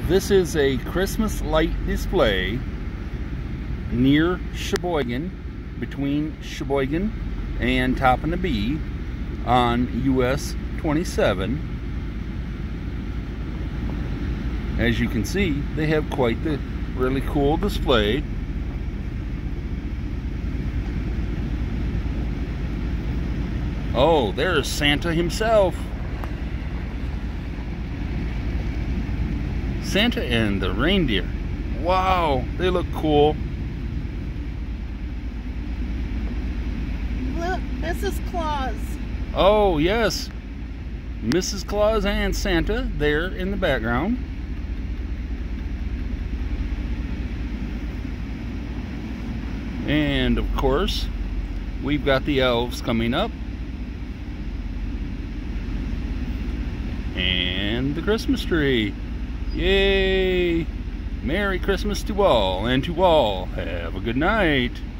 This is a Christmas light display near Cheboygan, between Cheboygan and Toppin to B on US 27. As you can see, they have quite the really cool display. Oh, there's Santa himself. Santa and the reindeer. Wow, they look cool. Look, Mrs. Claus. Oh, yes. Mrs. Claus and Santa there in the background. And of course, we've got the elves coming up. And the Christmas tree. Yay! Merry Christmas to all, and to all, have a good night.